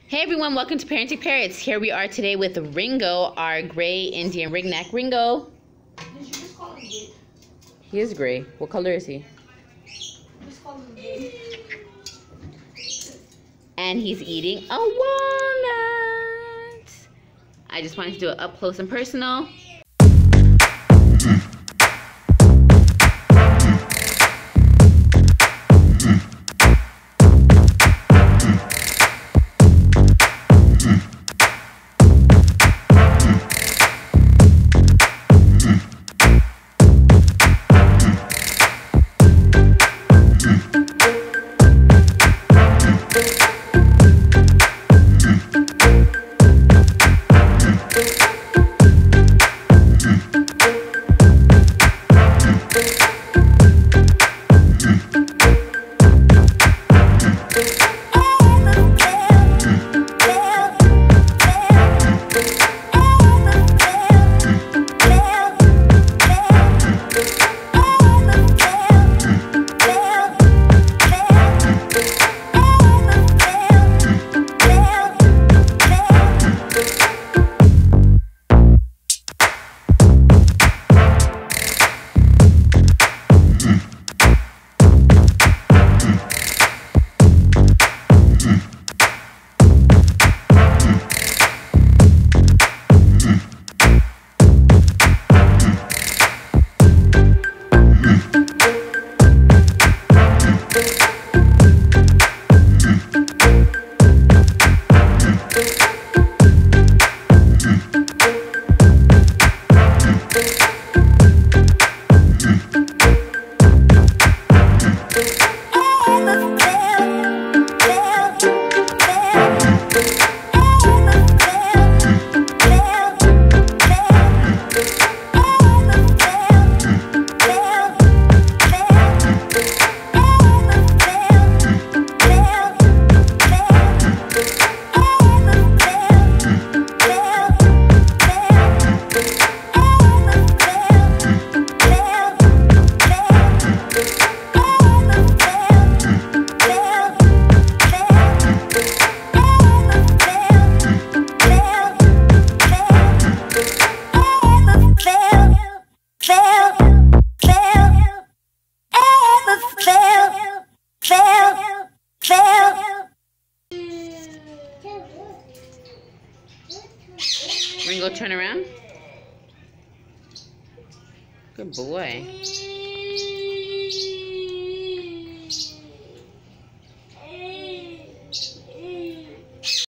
Hey everyone, welcome to Parenting Parrots. Here we are today with Ringo, our gray Indian ringneck. Ringo. Did you just call him gay? He is gray. What color is he? Just call him gay. And he's eating a walnut. I just wanted to do it up close and personal. Ringo, turn around. Good boy.